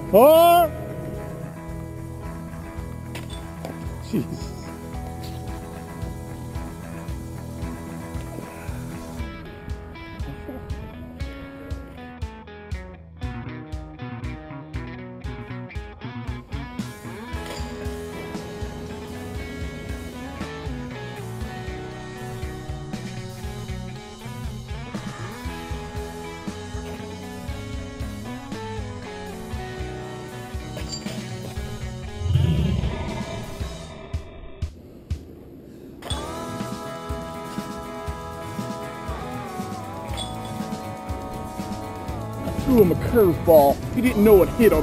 4. Jeez. Threw him a curveball. He didn't know it hit him.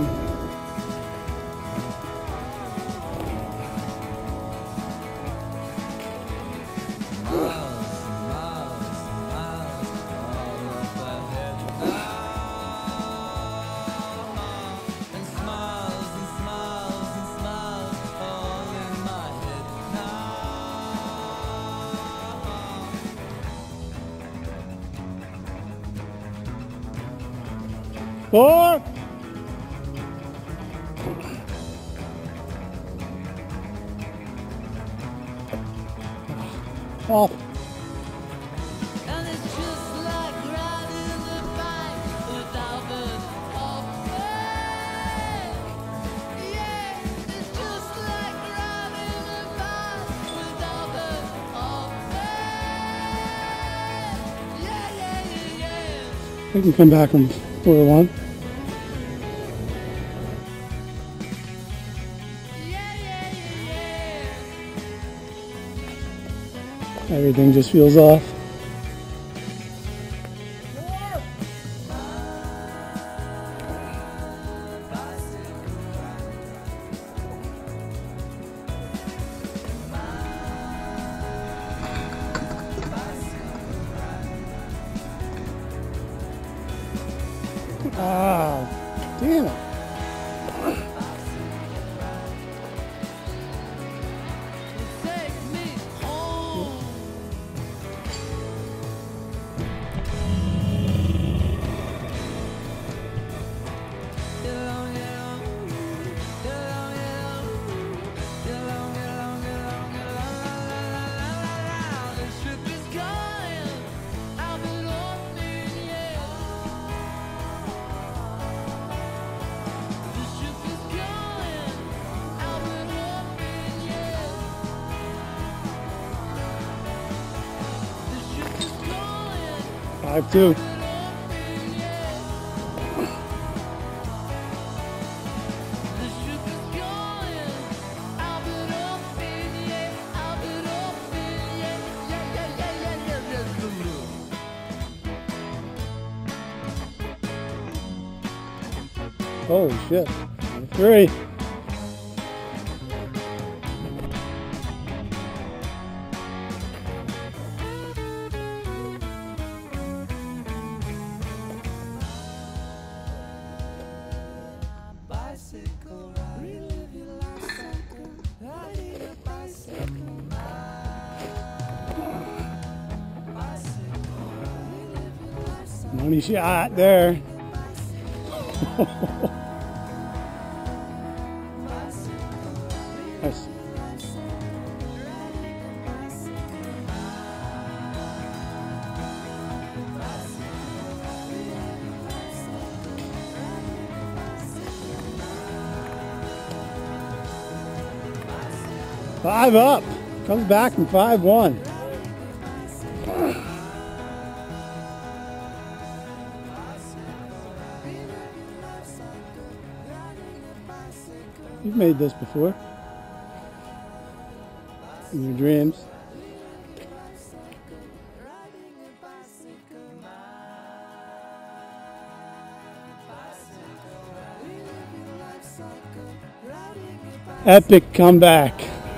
Four. Oh. And it's just like riding the bike without the yeah, it's just like riding the bike without the yeah. We can come back on 4-1. Everything just feels off. Ah, damn it. Five, 2. Holy shit. 3. Money shot there. Nice. Five up. Comes back from 5-1. You've made this before. In your dreams. Epic comeback.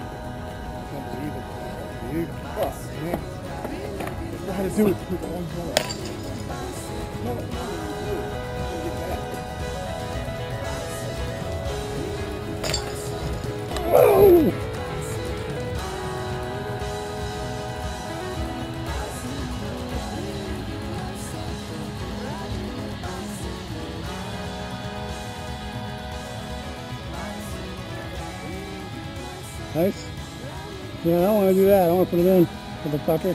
Do it. Whoa. Nice. Yeah, I don't want to do that. I don't want to put it in for the pucker.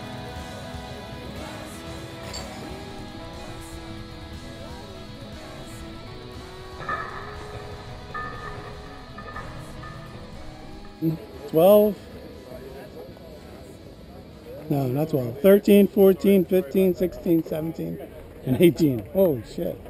Mm, 12. No, not 12. 13, 14, 15, 16, 17, and 18. Holy shit.